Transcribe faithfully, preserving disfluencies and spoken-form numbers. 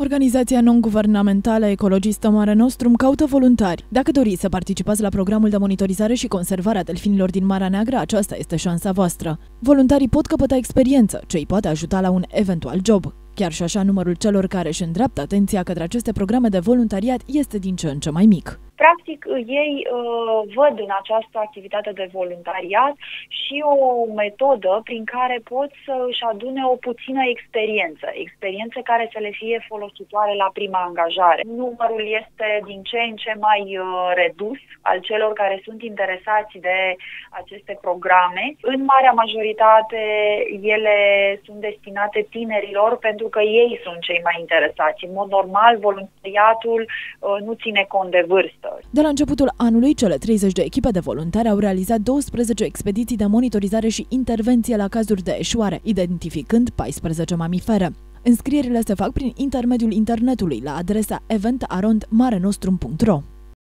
Organizația non-guvernamentală ecologistă Mare Nostrum caută voluntari. Dacă doriți să participați la programul de monitorizare și conservare a delfinilor din Marea Neagră, aceasta este șansa voastră. Voluntarii pot căpăta experiență, ce îi poate ajuta la un eventual job. Chiar și așa, numărul celor care își îndreaptă atenția către aceste programe de voluntariat este din ce în ce mai mic. Practic, ei uh, văd în această activitate de voluntariat și o metodă prin care pot să își adune o puțină experiență, experiențe care să le fie folositoare la prima angajare. Numărul este din ce în ce mai uh, redus al celor care sunt interesați de aceste programe. În marea majoritate, ele sunt destinate tinerilor pentru că ei sunt cei mai interesați. În mod normal, voluntariatul uh, nu ține cont de vârstă. De la începutul anului, cele treizeci de echipe de voluntari au realizat douăsprezece expediții de monitorizare și intervenție la cazuri de eșuare, identificând paisprezece mamifere. Înscrierile se fac prin intermediul internetului la adresa event arond mare nostrum punct ro.